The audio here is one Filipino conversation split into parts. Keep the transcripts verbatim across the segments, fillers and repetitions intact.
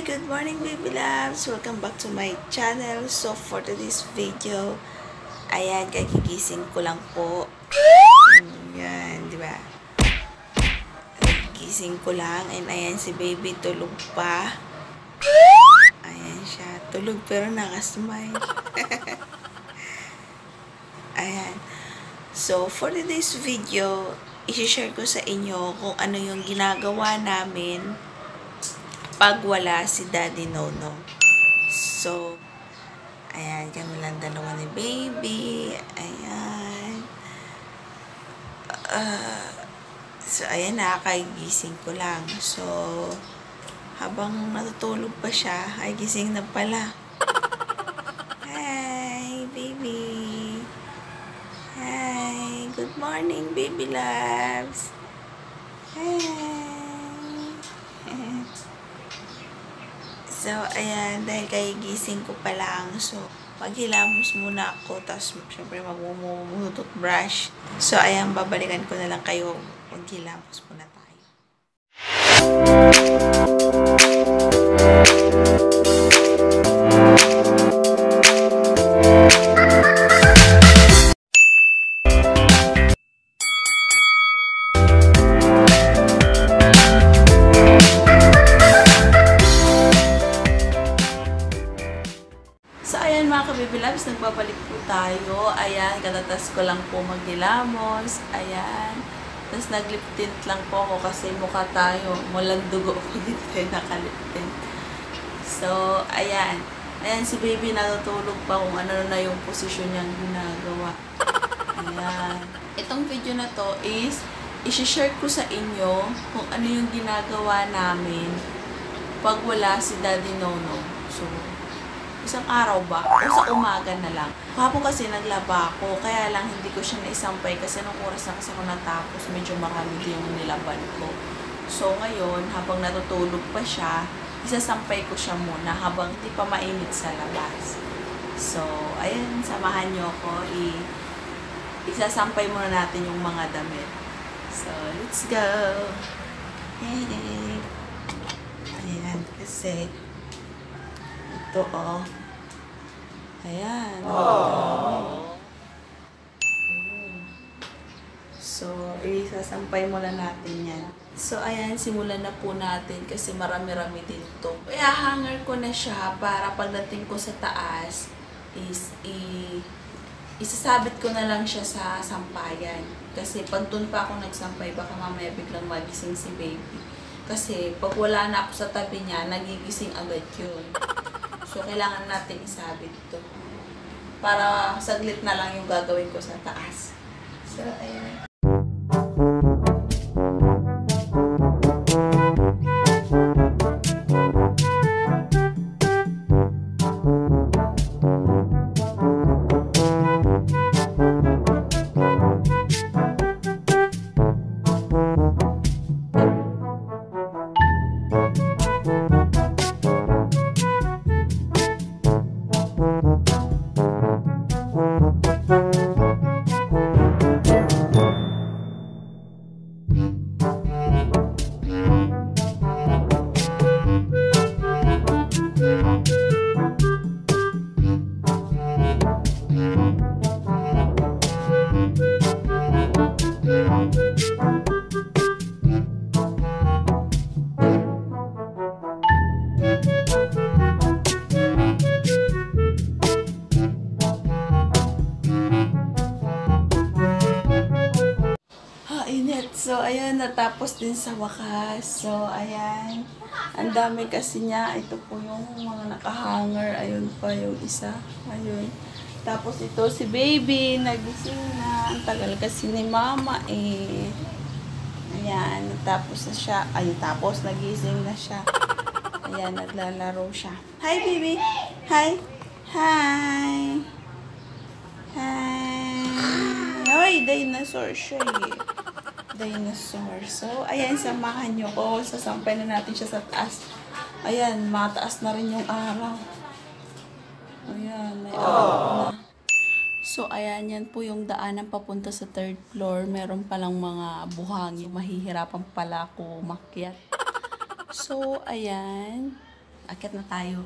Hi! Good morning, baby loves! Welcome back to my channel. So, for today's video, ayan, kagigising ko lang po. Ayan, di ba? Gising ko lang. And ayan, si baby tulog pa. Ayan siya. Tulog pero nakasmile. Ayan. So, for today's video, i-share ko sa inyo kung ano yung ginagawa namin pag wala si Daddy Nono. So, ayan, kami lang dalawa ni baby. Ayan. Uh, so, ayan, nakakagising ko lang. So, habang natutulog pa siya, ay gising na pala. Hi, baby. Hi, good morning, baby loves. Hi. So, ayan, dahil kagigising ko pa lang, so, maghilamos muna ako, tapos, syempre, magmumutot brush. So, ayan, babalikan ko na lang kayo, maghilamos muna tayo. Baby loves, nagbabalik po tayo. Ayan, katatas ko lang po maghilamos. Ayan. Tapos naglip tint lang po ako kasi mukha tayo. Walang dugo po dito tayo nakalip tint. So, ayan. Ayan, si baby natutulog pa kung ano na yung posisyon niyang ginagawa. Ayan. Itong video na to is, isi-share ko sa inyo kung ano yung ginagawa namin pag wala si Daddy Nono. So, isang araw ba? O sa umaga na lang. Kahapon kasi naglaba ako, kaya lang hindi ko siya naisampay kasi nung oras na kasi ako natapos, medyo marami din yung nilaban ko. So ngayon, habang natutulog pa siya, isasampay ko siya muna habang hindi pa mainit sa labas. So, ayun, samahan nyo ako. I isasampay muna natin yung mga damit. So, let's go! Yay! Ayan, kasi ito, oh. Ayan. Aww. So, isasampay muna natin yan. So, ayan, simulan na po natin kasi marami-rami din ito. Kaya hanger ko na siya para pagdating ko sa taas is i isasabit ko na lang siya sa sampayan. Kasi pag doon pa ako nagsampay, baka mamaya biglang magising si baby. Kasi pag wala na ako sa tabi niya, nagigising agad yun. So, kailangan natin isabit ito. Para saglit na lang yung gagawin ko sa taas. So, ayan. So, ayan, natapos din sa wakas. So, ayan. Ang dami kasi niya. Ito po yung mga nakahanger. Ayun pa yung isa. Ayun. Tapos ito si baby. Nagising na. Ang tagal kasi ni mama eh. Ayan. Tapos na siya. Ayun, tapos nagising na siya. Ayan, naglalaro siya. Hi, baby. Hi. Hi. Hi. Ay, dinosaur siya eh. Dinosaur. So, ayan, samahan nyo ko. Sasampay na natin siya sa taas. Ayan, mataas na rin yung araw. Ayan, may araw na. So, ayan, yan po yung daanan papunta sa third floor. Meron palang mga buhangin. Mahihirapan pala ako umakyat. So, ayan. akit na tayo.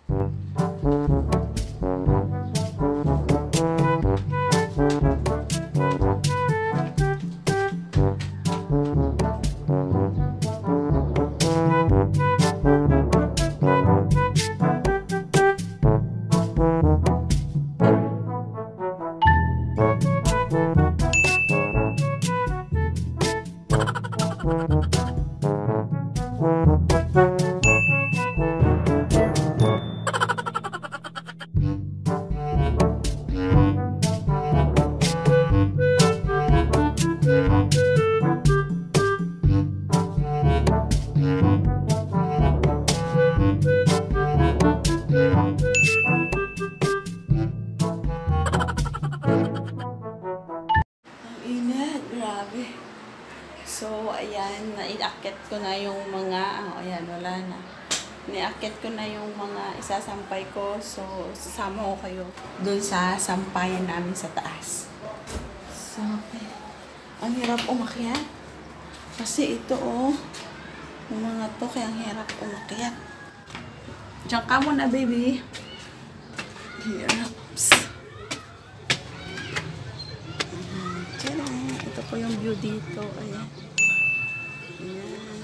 So, ayan, naiakit ko na yung mga, oh, ayan, wala na. Niakit ko na yung mga isasampay ko. So, sasama ko kayo dun sa sampayan namin sa taas. So, ayan. Ang hirap umakyat. Kasi ito, oh, yung mga to, kaya ang hirap umakyat. Diyan ka muna, baby. Hiraps. Ayan. Ito po yung view dito. Ayan. Ayan.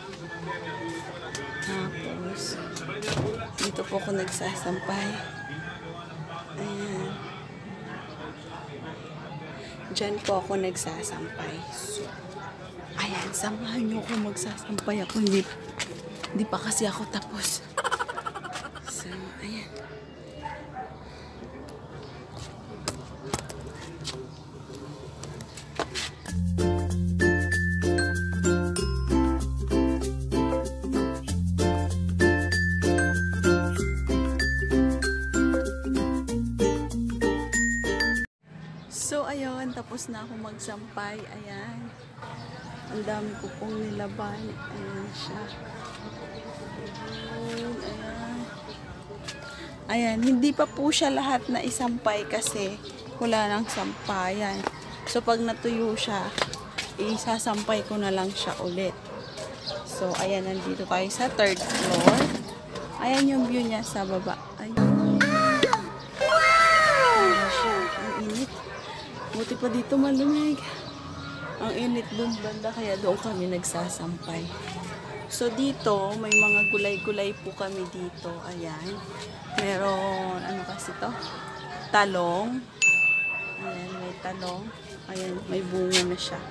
Tapos, dito po ako nagsasampay. Ayan. Diyan po ako nagsasampay. So, ayan, samahan nyo ako magsasampay ako. Hindi, hindi pa kasi ako tapos. So, ayan. So, ayun, tapos na ako magsampay. Ayan. Ang dami ko pong nilaban. Ayan siya. Ayan, ayan. Ayan, hindi pa po siya lahat na isampay kasi wala nang sampayan. So, pag natuyo siya, isasampay ko na lang siya ulit. So, ayan, nandito tayo sa third floor. Ayan yung view niya sa baba. Ayan. Ayan siya. Ang init. Buti pa dito malamig. Ang init dun banda, kaya doon kami nagsasampay. So dito, may mga gulay-gulay po kami dito. Ayan. Meron, ano kasi to? Talong. Ayan, may talong. Ayan, may bunga na siya.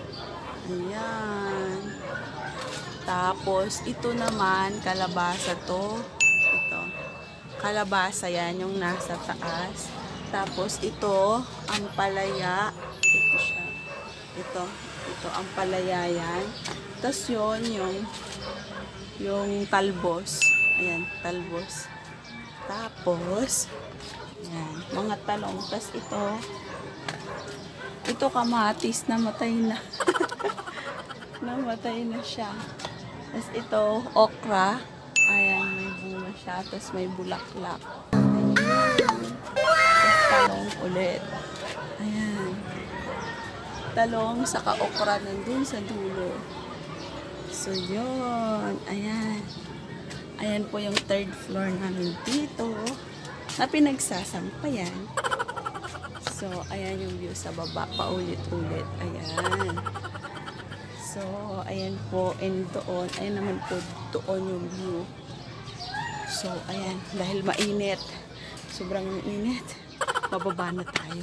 Ayan. Tapos, ito naman, kalabasa to. Ito. Kalabasa yan, yung nasa taas. Tapos ito, ang palaya. Ito siya. Ito. Ito, ang palaya yan. Tapos yun, yung yung talbos. Ayan, talbos. Tapos, ayan, mga talong. Tapos ito, ito kamatis, namatay na. Namatay na siya. Tapos ito, okra. Ayan, may bunga siya. Tapos may bulaklak. Talong ulit. Ayan. Talong, saka okra nandun sa dulo. So, yun. Ayan. Ayan po yung third floor namin dito na pinagsasampayan. So, ayan yung view sa baba. Paulit-ulit. Ayan. So, ayan po. And doon. Ayan naman po doon yung view. So, ayan. Dahil mainit. Sobrang mainit. Mababa na tayo.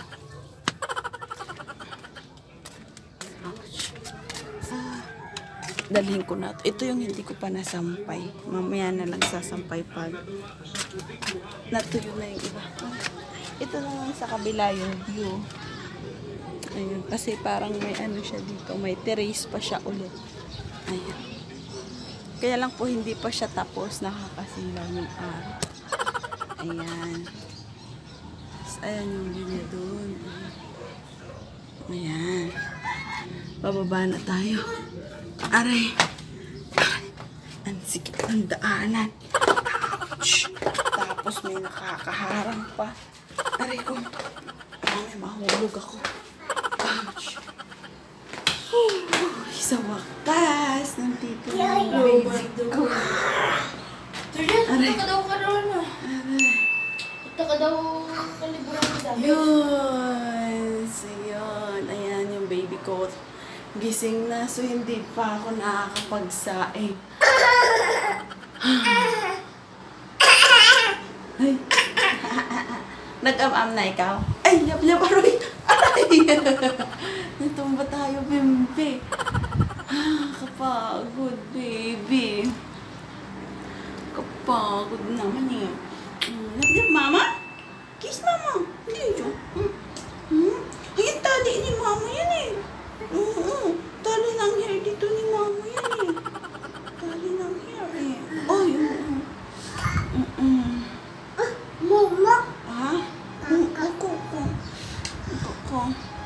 Ouch. Ah, dalhin ko na ito. Ito yung hindi ko pa nasampay. Mamaya na lang sasampay pag natuyo na yung iba. Ito naman sa kabila yung view. Ayun. Kasi parang may ano siya dito. May terrace pa siya ulit. Ayan. Kaya lang po hindi pa siya tapos. Nakakasilaw yung araw. Ayan. Ayan yung view niya doon. Ayan. Bababa na tayo. Aray. Ang sikip ng daanan. Ouch. Tapos may nakakaharang pa. Aray ko. Ay, mahulog ako. Ouch. Sa wakas. Nandito na yung baby ko. Aray. Punta ka daw ka doon ah. Punta ka daw kaliburan mo dami. Yun. So, yun. Ayan yung baby ko. Gising na. So, hindi pa ako nakakapagsaing. Ay. Nag-am-am na ikaw? Ay, lab-lab, aroy! Aray! Natumba tayo, bimbi. Ah, kapagod, baby. Kapagod naman eh. Lab-lab, mama? Kiss mama. Hindi yun. Hmm? Hmm? Ay, tali ni mama yan eh. Oo, tali ng hair dito ni mama yan eh. Tali ng hair eh. Ay, oo. Mm-mm. Mama? Ha? Mm, ako, ako. Ako, ako.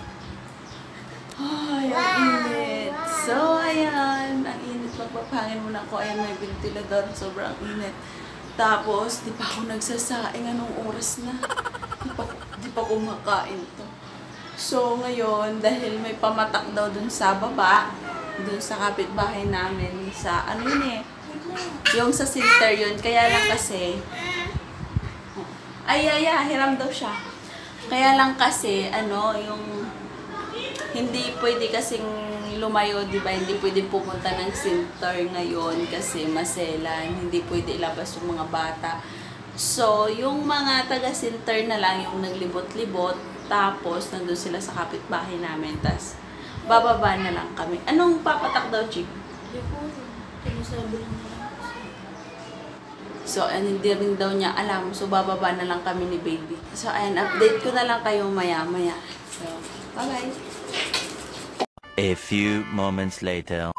Ay, ang init. So, ayan. Ang init. Magpapangin muna ako. Ayan, may ventilador. Sobrang init. Tapos, di pa ako nagsasaing. Anong oras na? Di pa, di pa kumakain to. So, ngayon, dahil may pamatak daw dun sa baba, dun sa kapitbahay namin, sa ano yun eh, yung sa center yun. Kaya lang kasi, ay, ay, ay, hiram daw siya. Kaya lang kasi, ano, yung, hindi pwede kasing lumayo, di ba? Hindi pwede pumunta ng center ngayon kasi maselan. Hindi pwede ilabas yung mga bata. So, yung mga taga-center na lang yung naglibot-libot, tapos nandun sila sa kapitbahay namin, tas bababa na lang kami. Anong papatak daw, Chick? Hindi ko. Sinasabi lang nila. So, and hindi rin daw niya alam. So, bababa na lang kami ni baby. So, ayan, update ko na lang kayo maya-maya. So, bye-bye. A few moments later.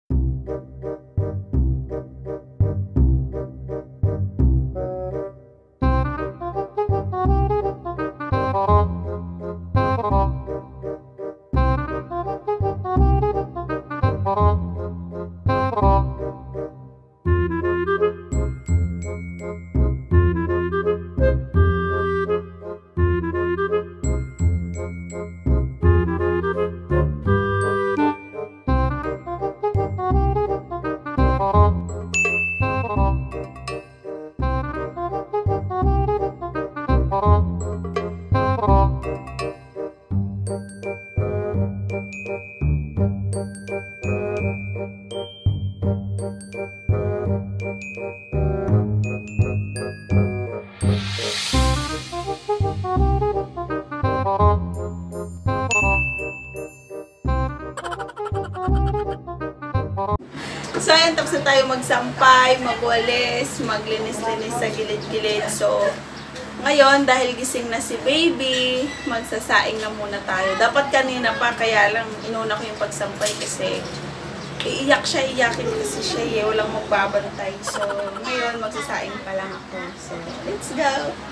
So, ayan, tapos na tayo magsampay, magwalis, maglinis-linis sa gilid-gilid. So, ngayon, dahil gising na si baby, magsasaing na muna tayo. Dapat kanina pa, kaya lang inuna ko yung pagsampay kasi iiyak siya, iyakin kasi siya eh, walang magbabantay. So, ngayon, magsasaing pa lang ako. So, let's go!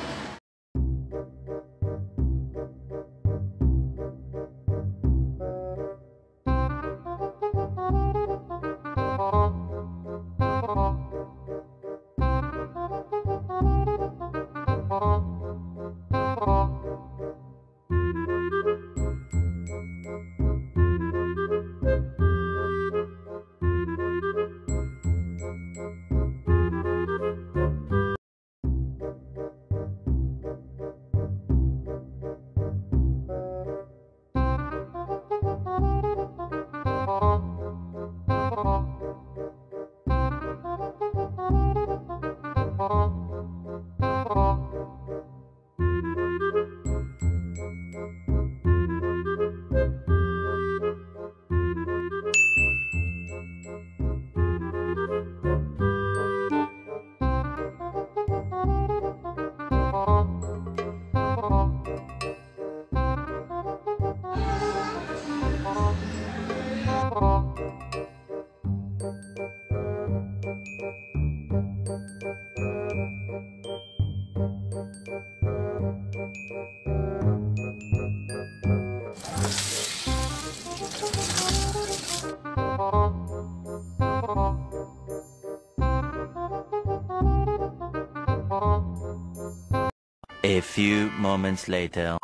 A few moments later.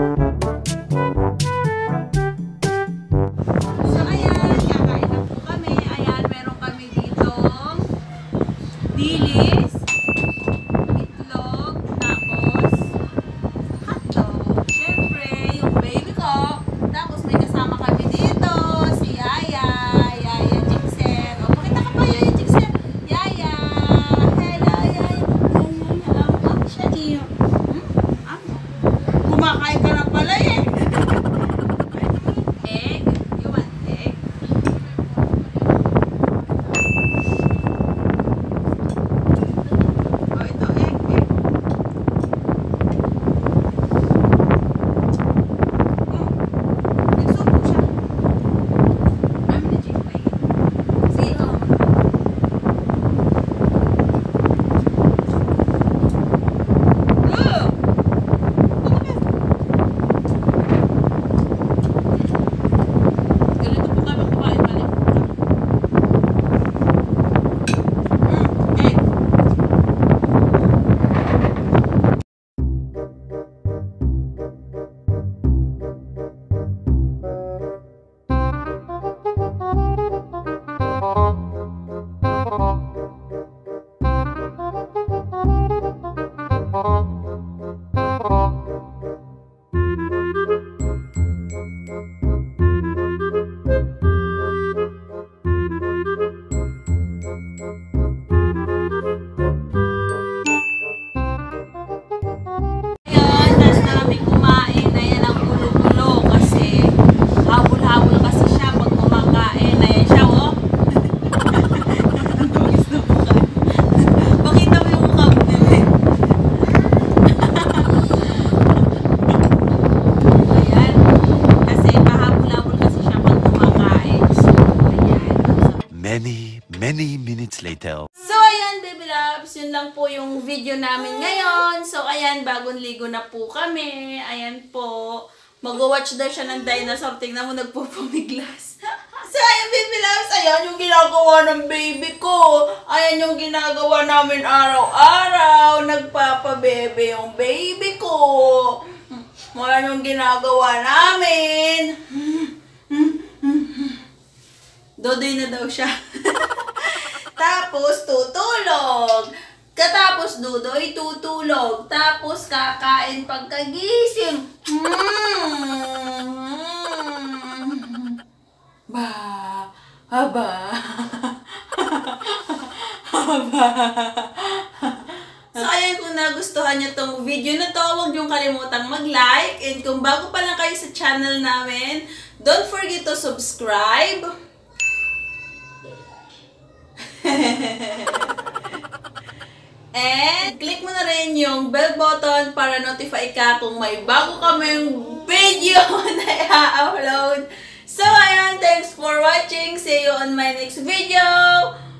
So, ayan, kakain na po kami. Many, many minutes later. So, ayan, baby loves. Yun lang po yung video namin ngayon. So, ayan, bagong ligo na po kami. Ayan po. Mag-watch daw siya ng dinosaur. Tingnan mo, nagpupumiglas. So, ayan, baby loves. Ayan yung ginagawa ng baby ko. Ayan yung ginagawa namin araw-araw. Nagpapabebe yung baby ko. Ayan yung ginagawa namin. Dodoy na daw siya. Tapos, tutulog. Katapos, Dodoy, tutulog. Tapos, kakain pagkagising. Mm. Ba, haba. Haba. So, ayan, kung nagustuhan niyo tong video na to, huwag niyong kalimutang mag-like. And kung bago pa lang kayo sa channel namin, don't forget to subscribe. And click mo na rin yung bell button para notify ka kung may bago kaming video na i-upload. So, ayan, thanks for watching. See you on my next video.